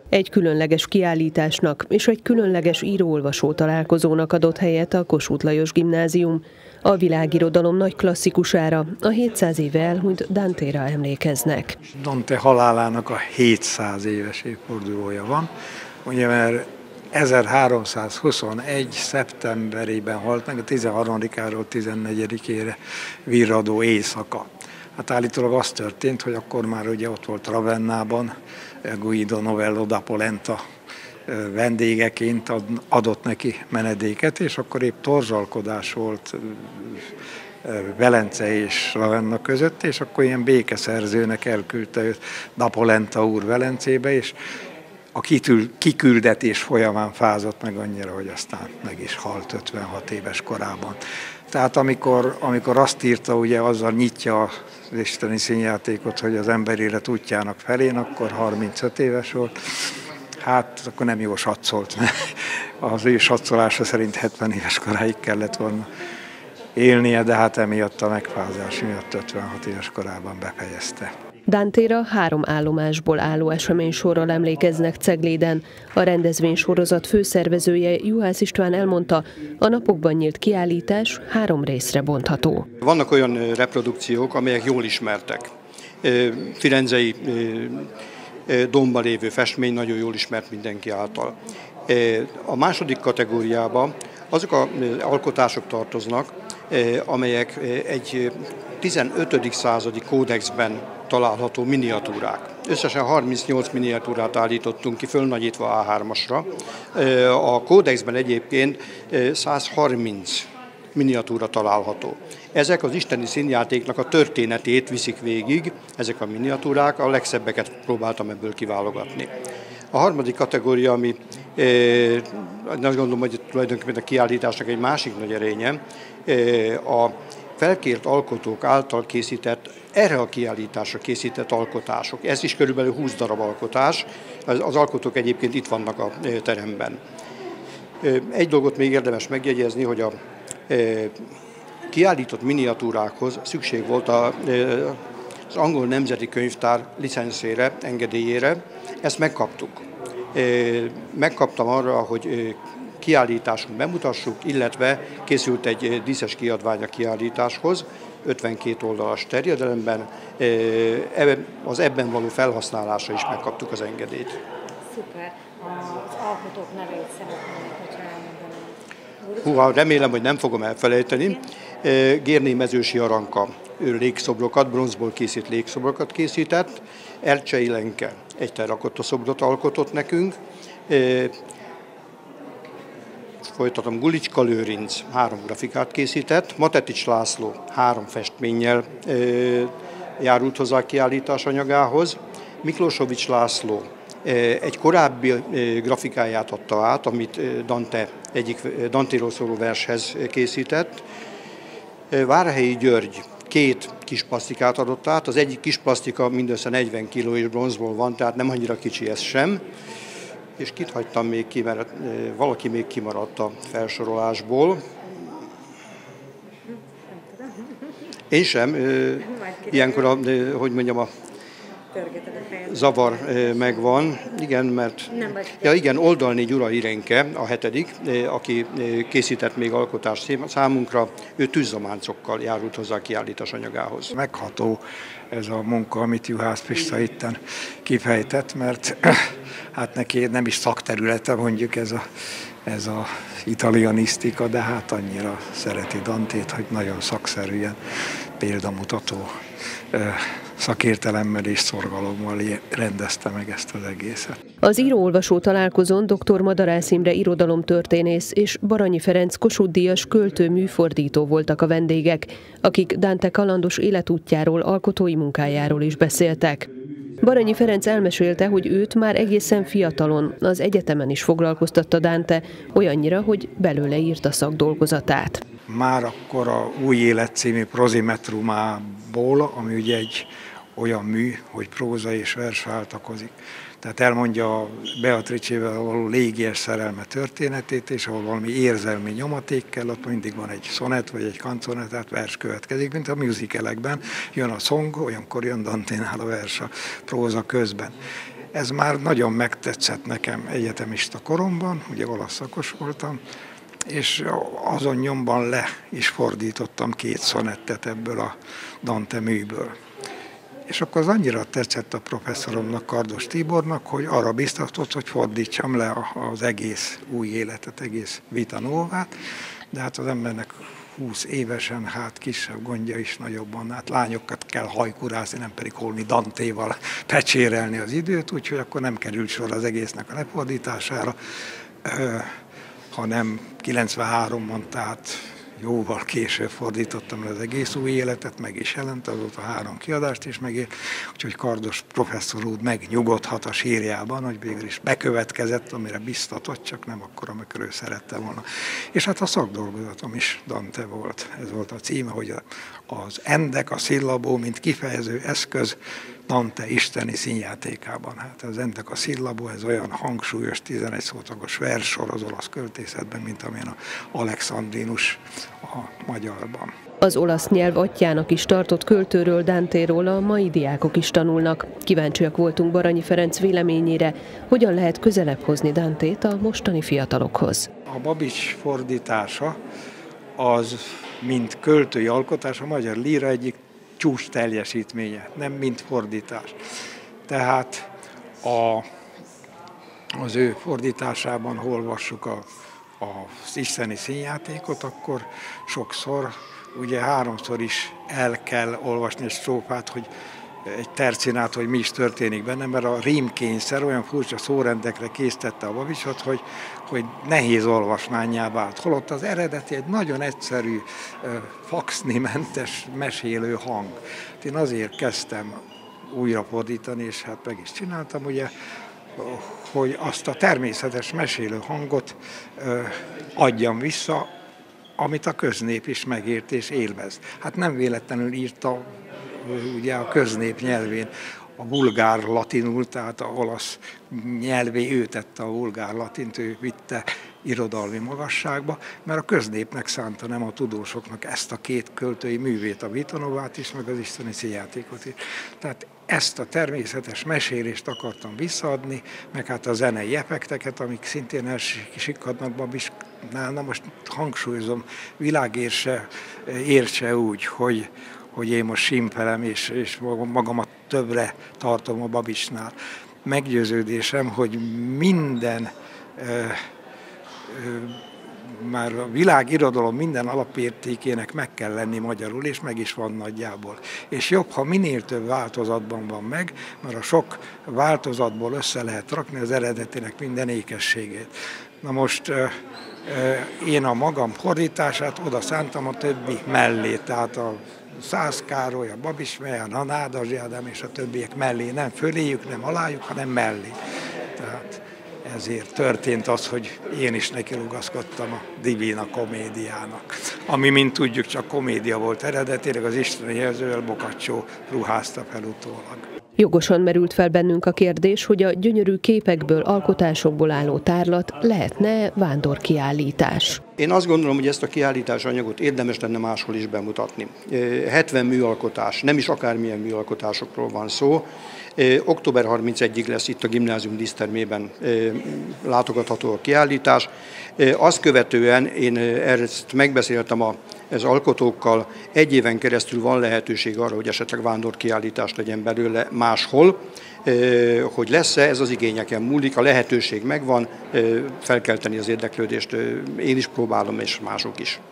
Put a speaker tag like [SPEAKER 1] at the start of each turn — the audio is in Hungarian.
[SPEAKER 1] Egy különleges kiállításnak és egy különleges író-olvasó találkozónak adott helyet a Kossuth Lajos Gimnázium. A világirodalom nagy klasszikusára, a 700 éve elhunyt Dantéra emlékeznek.
[SPEAKER 2] Dante halálának a 700 éves évfordulója van, ugye mert 1321. szeptemberében halt meg, a 13-áról 14-ére virradó éjszaka. Hát állítólag az történt, hogy akkor már ugye ott volt Ravennában, Guido Novello da Polenta vendégeként adott neki menedéket, és akkor épp torzsalkodás volt Velence és Ravenna között, és akkor ilyen békeszerzőnek elküldte őt da Polenta úr Velencébe, és a kiküldetés folyamán fázott meg annyira, hogy aztán meg is halt 56 éves korában. Tehát amikor azt írta, ugye azzal nyitja az isteni színjátékot, hogy az ember élet útjának felén, akkor 35 éves volt. Hát akkor nem jó satszolt, mert az ő satszolásra szerint 70 éves koráig kellett volna élnie, de hát emiatt a megfázás miatt 56 éves korában befejezte.
[SPEAKER 1] Dantéra 3 állomásból álló eseménysorral emlékeznek Cegléden. A rendezvénysorozat főszervezője, Juhász István elmondta, a napokban nyílt kiállítás 3 részre bontható.
[SPEAKER 3] Vannak olyan reprodukciók, amelyek jól ismertek. Firenzei Dómban lévő festmény nagyon jól ismert mindenki által. A második kategóriában azok az alkotások tartoznak, amelyek egy 15. századi kódexben található miniatúrák. Összesen 38 miniatúrát állítottunk ki, fölnagyítva A3-asra. A kódexben egyébként 130 miniatúra található. Ezek az isteni színjátéknak a történetét viszik végig, ezek a miniatúrák, a legszebbeket próbáltam ebből kiválogatni. A harmadik kategória, ami azt gondolom, hogy tulajdonképpen a kiállításnak egy másik nagy erénye, a felkért alkotók által készített, erre a kiállításra készített alkotások. Ez is körülbelül 20 darab alkotás, az alkotók egyébként itt vannak a teremben. Egy dolgot még érdemes megjegyezni, hogy a kiállított miniatúrákhoz szükség volt az Angol Nemzeti Könyvtár licenszére, engedélyére. Ezt megkaptuk. Megkaptam arra, hogy kiállításunk bemutassuk, illetve készült egy díszes kiadvány a kiállításhoz, 52 oldalas terjedelemben, az ebben való felhasználásra is megkaptuk az engedélyt.
[SPEAKER 4] Szuper. Az alkotók nevét szeretnék, hogyha elmondanám.
[SPEAKER 3] Húha, remélem, hogy nem fogom elfelejteni. Gérné Mezősi Aranka, ő légszobrokat, bronzból készít légszobrokat készített, Ercsei Lenke egy terrakotta szobrot alkotott nekünk, folytatom, Gulicska Lőrinc 3 grafikát készített, Matetics László 3 festménnyel járult hozzá a kiállítás anyagához, Miklósovics László egy korábbi grafikáját adta át, amit Dante egyik Dantéról szóló vershez készített. Várhelyi György 2 kis plasztikát adott át, az egyik kis plasztika mindössze 40 kg és bronzból van, tehát nem annyira kicsi ez sem. És kit hagytam még ki, mert valaki még kimaradt a felsorolásból. Én sem. Ilyenkor hogy mondjam, a zavar megvan. Igen, mert... Ja igen, Oldalné Gyula Irénke, a 7., aki készített még alkotást számunkra, ő tűzzománcokkal járult hozzá a kiállítás anyagához.
[SPEAKER 2] Megható ez a munka, amit Juhász Pista itten kifejtett, mert hát neki nem is szakterülete mondjuk ez a italianisztika, de hát annyira szereti Dantét, hogy nagyon szakszerűen példamutató szakértelemmel és szorgalommal rendezte meg ezt az egészet.
[SPEAKER 1] Az író-olvasó találkozón dr. Madarász Imre irodalomtörténész és Baranyi Ferenc Kossuth-díjas költő-műfordító voltak a vendégek, akik Dante kalandos életútjáról, alkotói munkájáról is beszéltek. Baranyi Ferenc elmesélte, hogy őt már egészen fiatalon az egyetemen is foglalkoztatta Dante, olyannyira, hogy belőle írta szakdolgozatát.
[SPEAKER 2] Már akkor a Új Élet című prozimetrumából, ami ugye egy olyan mű, hogy próza és vers váltakozik. Tehát elmondja a Beatrice-vel való légies szerelme történetét, és ahol valami érzelmi nyomaték kell, ott mindig van egy szonet vagy egy kanconet, tehát vers következik, mint a musicalekben. Jön a szong, olyankor jön Danténál a vers a próza közben. Ez már nagyon megtetszett nekem egyetemista koromban, ugye olasz szakos voltam, és azon nyomban le is fordítottam 2 szonettet ebből a Dante műből. És akkor az annyira tetszett a professzoromnak, Kardos Tibornak, hogy arra biztatott, hogy fordítsam le az egész új életet, egész Vita Novát, de hát az embernek 20 évesen, hát kisebb gondja is nagyobban, hát lányokat kell hajkurázni, nem pedig holni Dantéval pecsérelni az időt, úgyhogy akkor nem került sor az egésznek a lefordítására, hanem 93-ban, tehát jóval később fordítottam le az egész új életet, meg is jelent, azóta 3 kiadást is megért, úgyhogy Kardos professzor úr megnyugodhat a sírjában, hogy végül is bekövetkezett, amire biztatott, csak nem akkor, amikor ő szerette volna. És hát a szakdolgozatom is Dante volt. Ez volt a címe, hogy az endek, a szillabó, mint kifejező eszköz Dante isteni színjátékában. Hát az endek, a szillabó, ez olyan hangsúlyos 11 szótagos verssor az olasz költészetben, mint amilyen a Alexandrinus a magyarban.
[SPEAKER 1] Az olasz nyelv atyjának is tartott költőről, Dantéról a mai diákok is tanulnak. Kíváncsiak voltunk Baranyi Ferenc véleményére, hogyan lehet közelebb hozni Dantét a mostani fiatalokhoz.
[SPEAKER 2] A Babics fordítása az, mint költői alkotás, a magyar líra egyik csúcs teljesítménye, nem mint fordítás. Tehát az ő fordításában, ha olvassuk az isteni színjátékot, akkor sokszor, ugye 3-szor is el kell olvasni egy strófát, hogy egy tercinát, hogy mi is történik benne, mert a rímkényszer olyan furcsa szórendekre késztette a Babicsot, hogy nehéz olvasmánnyá vált. Holott az eredeti egy nagyon egyszerű, faxnimentes, mesélő hang. Én azért kezdtem újra fordítani, és hát meg is csináltam, ugye, hogy azt a természetes mesélő hangot adjam vissza, amit a köznép is megért és élvez. Hát nem véletlenül írta ugye a köznép nyelvén a vulgár latinul, tehát a olasz nyelvé ő tette a vulgár latint, ő vitte irodalmi magasságba, mert a köznépnek szánta, nem a tudósoknak ezt a 2 költői művét, a Vita Novát is, meg az isteni színjátékot is. Tehát ezt a természetes mesélést akartam visszaadni, meg hát a zenei effekteket, amik szintén elsikadnak Babicsnál. Na most hangsúlyozom, értse úgy, hogy én most simpelem, és magamat többre tartom a Babicsnál. Meggyőződésem, hogy minden már a világirodalom minden alapértékének meg kell lenni magyarul, és meg is van nagyjából. És jobb, ha minél több változatban van meg, mert a sok változatból össze lehet rakni az eredetinek minden ékességét. Na most én a magam fordítását oda szántam a többi mellé, tehát a Szász Károly, a Babics Mejan, a Nádasdy Ádám és a többiek mellé, nem föléjük, nem alájuk, hanem mellé. Tehát ezért történt az, hogy én is nekirugaszkodtam a Divina Comédiának, ami, mint tudjuk, csak komédia volt eredetileg, az isteni jelzővel Boccaccio ruházta fel utólag.
[SPEAKER 1] Jogosan merült fel bennünk a kérdés, hogy a gyönyörű képekből, alkotásokból álló tárlat lehetne vándorkiállítás.
[SPEAKER 3] Én azt gondolom, hogy ezt a kiállítás anyagot érdemes lenne máshol is bemutatni. 70 műalkotás, nem is akármilyen műalkotásokról van szó. Október 31-ig lesz itt a gimnázium dísztermében látogatható a kiállítás. Azt követően én ezt megbeszéltem az alkotókkal, 1 éven keresztül van lehetőség arra, hogy esetleg vándorkiállítás legyen belőle máshol. Hogy lesz-e, ez az igényeken múlik, a lehetőség megvan, felkelteni az érdeklődést, én is próbálom, és mások is.